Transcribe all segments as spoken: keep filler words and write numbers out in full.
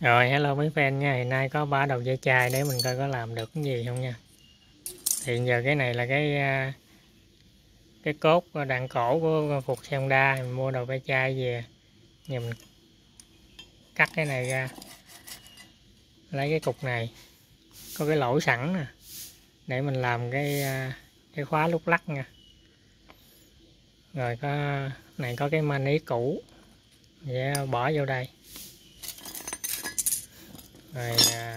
Rồi hello mấy fan nha, hiện nay có ba đầu dây chai để mình coi có làm được cái gì không nha. Thì giờ cái này là cái cái cốt đạn cổ của Phục Honda, mình mua đầu dây chai về. Giờ mình cắt cái này ra, lấy cái cục này, có cái lỗ sẵn nè, để mình làm cái cái khóa lúc lắc nha. Rồi có này có cái mani cũ, để bỏ vô đây. Rồi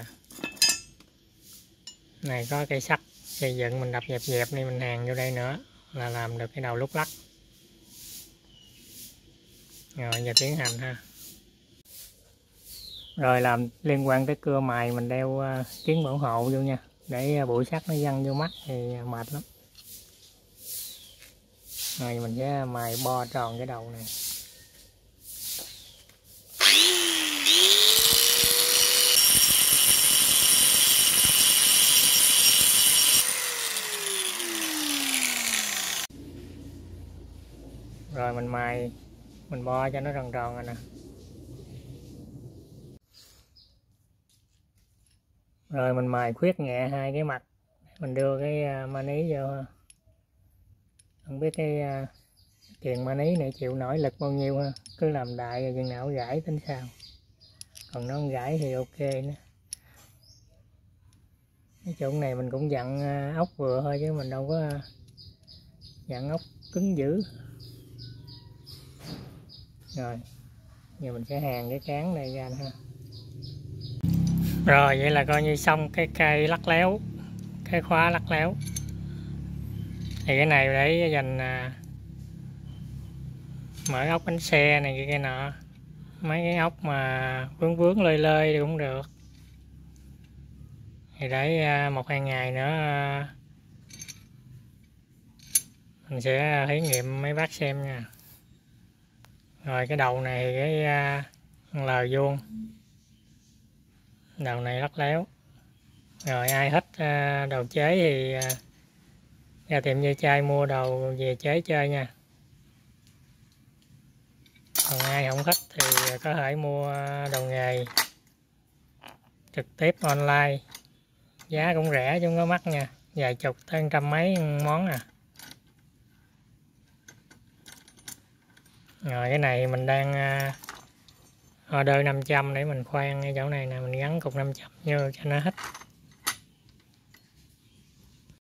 này có cây sắt xây dựng, mình đập dẹp dẹp đi, mình hàn vô đây nữa là làm được cái đầu lúc lắc. Rồi giờ tiến hành ha. Rồi làm liên quan tới cưa mài, mình đeo kiến bảo hộ vô nha, để bụi sắt nó văng vô mắt thì mệt lắm. Rồi mình sẽ mài bo tròn cái đầu này. Rồi mình mài, mình bo cho nó tròn tròn rồi nè. Rồi mình mài khuyết nhẹ hai cái mặt, mình đưa cái mani vô. Không biết cái tiền mani này chịu nổi lực bao nhiêu ha, cứ làm đại rồi chừng nào gãy tính sao. Còn nó không gãy thì ok nữa. Cái chỗ này mình cũng dặn ốc vừa thôi chứ mình đâu có dặn ốc cứng dữ. Rồi giờ mình sẽ hàn cái cán này ra ha. Rồi vậy là coi như xong cái cây lắc léo, cái khóa lắc léo. Thì cái này để dành mở ốc bánh xe này kia, kia nọ, mấy cái ốc mà vướng vướng lơi lơi thì cũng được. Thì để một hai ngày nữa mình sẽ thí nghiệm mấy bác xem nha. Rồi cái đầu này cái lờ vuông, đầu này lắc léo. Rồi ai thích đồ chế thì ra tiệm dây chai mua đồ về chế chơi nha. Còn ai không thích thì có thể mua đồ nghề trực tiếp online, giá cũng rẻ chứ không có mắc nha, vài chục tới trăm mấy món à. Rồi cái này mình đang order năm trăm để mình khoan cái chỗ này nè, mình gắn cục năm trăm vô cho nó hết.